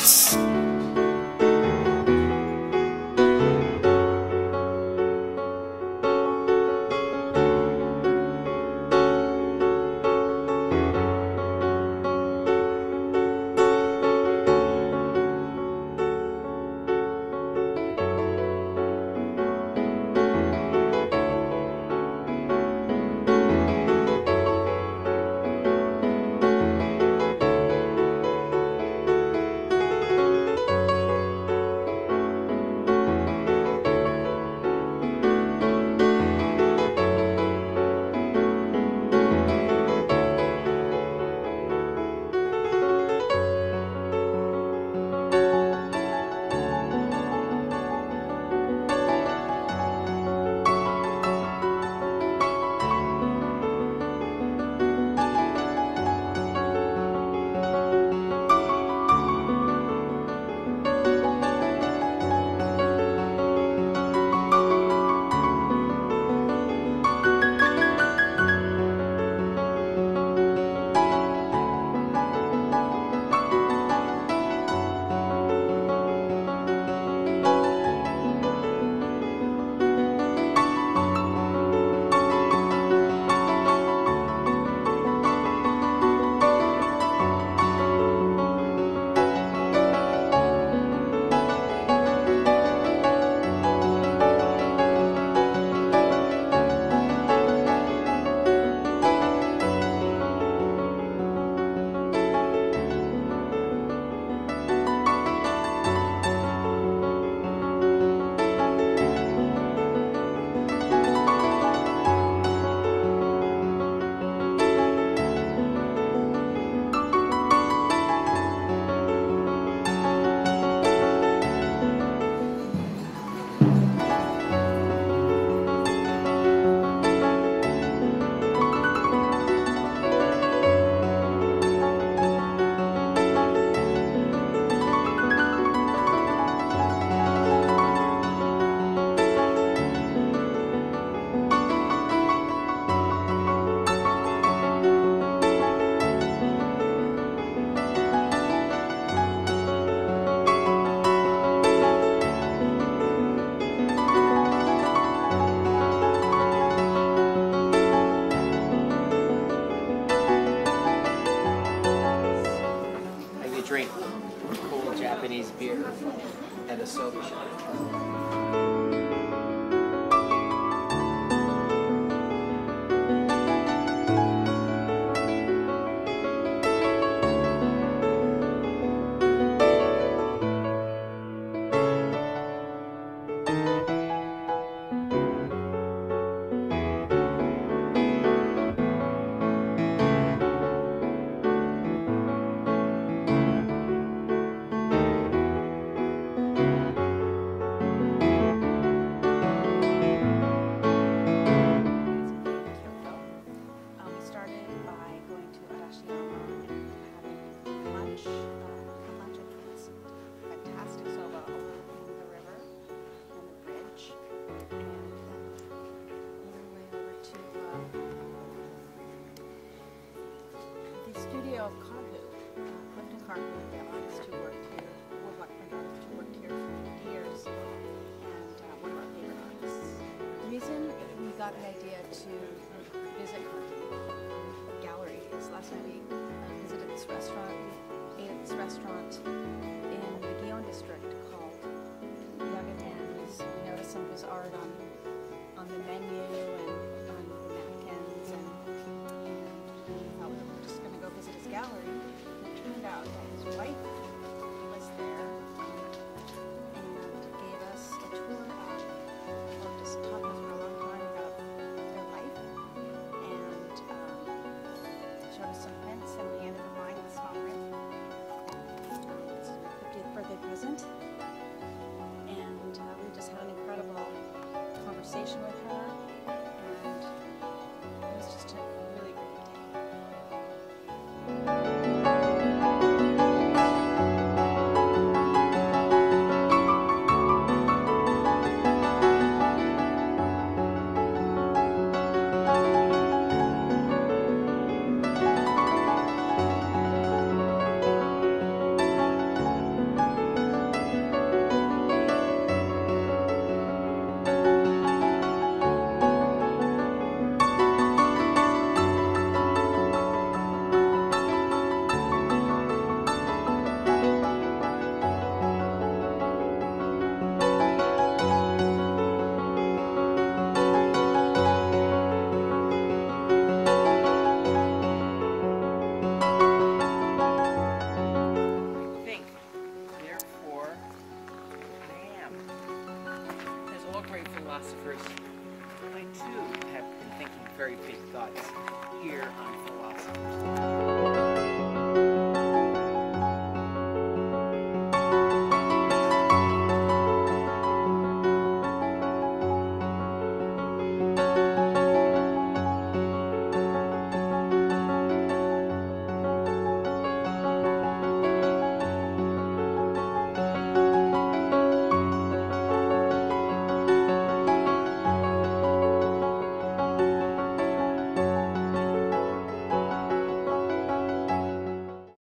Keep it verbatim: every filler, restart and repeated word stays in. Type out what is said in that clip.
drink cold Japanese beer at a soda shop. Studio of Karhu, uh, Clifton Karhu, the artist who worked here, woodblock print artist who worked here for fifty years, and uh, one of our favorite artists. The reason we got an idea to visit Karhu um, gallery is last night we uh, visited this restaurant, we ate at this restaurant in the Kyoto district called Young Hands. We noticed some of his art on, on the menu and on the napkins, and visit his gallery. It turned out that his wife was there and gave us a tour of, or just talked to us for a long time about their life, and um, showed us some prints, and we ended up buying a small print very big thoughts.